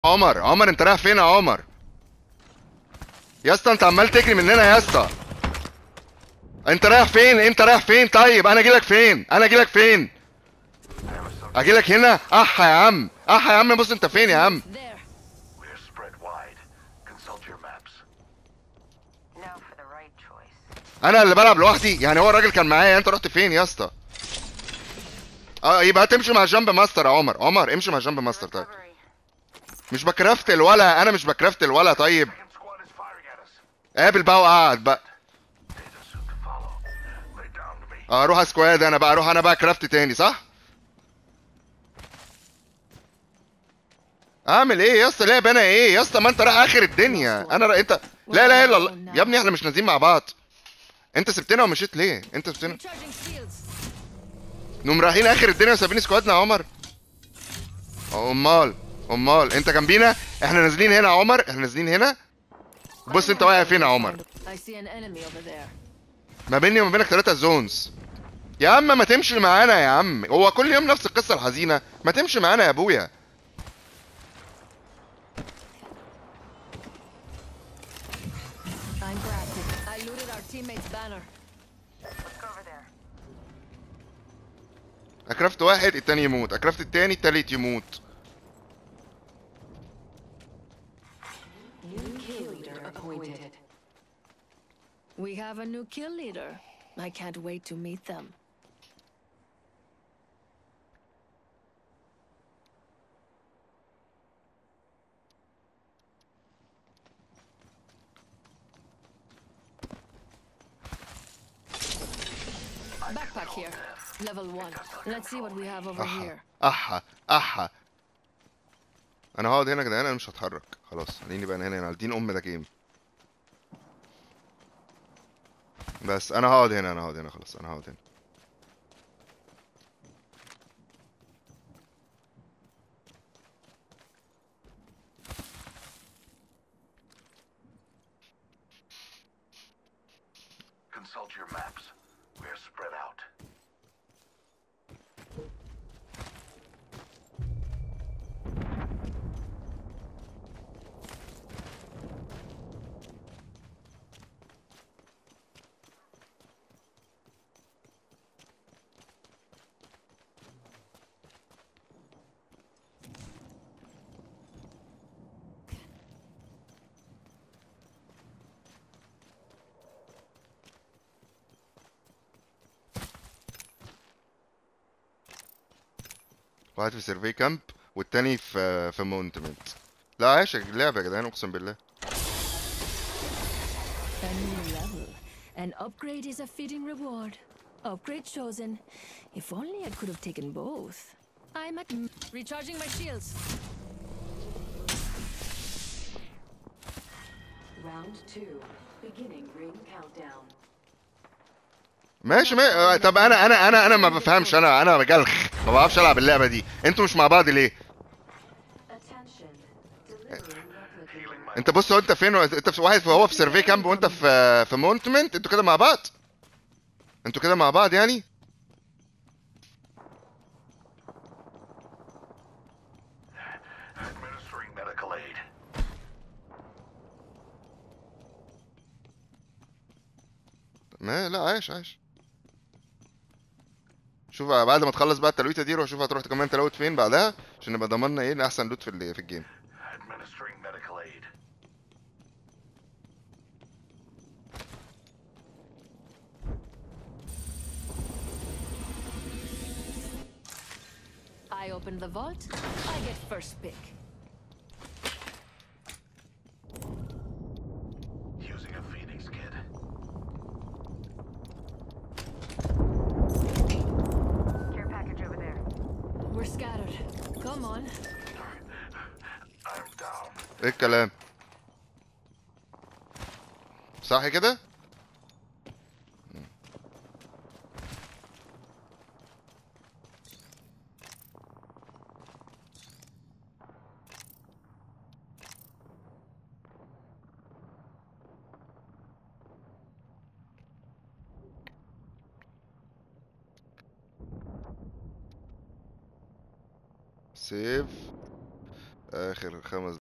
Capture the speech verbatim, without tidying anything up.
عمر عمر انت رايح فين يا عمر؟ يا اسطى انت عمال تجري مننا يا اسطى. انت رايح فين؟ انت رايح فين؟ طيب انا اجيلك فين؟ انا اجيلك فين؟ اجيلك هنا؟ احا يا عم، احا يا عم، بص انت فين يا عم؟ انا اللي بلعب لوحدي يعني؟ هو الراجل كان معايا، انت رحت فين يا اسطى؟ اه يبقى تمشي مع جامب ماستر يا عمر. عمر امشي مع جامب ماستر. طيب مش بكرافت الولا، انا مش بكرافت الولا. طيب قابل بقى وقعد بقى. اه اروح سكواد انا بقى، اروح انا بقى كرافت تاني صح؟ اعمل ايه يا اسطى؟ لعب انا ايه يا اسطى؟ ما انت رايح اخر الدنيا. انا را... انت لا لا الا الله يا ابني، احنا مش نازلين مع بعض. انت سبتنا ومشيت ليه؟ انت سبتنا نقوم رايحين اخر الدنيا وسابين سكوادنا يا عمر. امال امال انت جنبينا، احنا نازلين هنا يا عمر، احنا نازلين هنا. بص انت واقع فين يا عمر؟ ما بيني وما بينك ثلاثة زونز. يا عم ما تمشي معانا يا عم، هو كل يوم نفس القصة الحزينة؟ ما تمشي معانا يا ابويا. اكرفت واحد التاني يموت، اكرفت التاني التالت يموت. We have a new kill leader. I can't wait to meet them. Backpack here. Level one. Let's see what we have over احا here. احا احا. انا هقعد هنا يا جدعان، انا مش هتحرك خلاص. خليني بقى هنا هنا دين ام ده جيم. بس انا هقعد هنا، انا هقعد هنا خلاص، انا هقعد هنا. Consult your maps. We're spread out. واحد في سيرفي كامب والتاني في في مونتمنت. لا عايش اللعبة يا جدعان اقسم بالله. A new level. An upgrade is a fitting reward. Upgrade chosen. If only I could have taken both. I'm at recharging my shields. Round two. Beginning ring countdown. ماشي ما... طب انا انا انا انا ما بفهمش، انا انا مجلخ ما بعرفش العب اللعبة دي. انتوا مش مع بعض ليه؟ انت بص، هو انت فين؟ انت في واحد هو في سيرفي كامب وانت في في مونتمنت. انتوا كده مع بعض؟ انتوا كده مع بعض يعني؟ Administering medical aid. ما لا عايش عايش. شوف بعد ما تخلص بقى التلويته دي روح شوف هتروح كمان تلوت فين بعدها، عشان نبقى ضمننا ايه احسن لوت في ال- في الجيم. Administering medical aid. I open the vault. I get first pick. Using a Phoenix kit. Care package over there. We're scattered. Come on. I'm down. ايه الكلام؟ صح كده؟ سيف. اخر خمس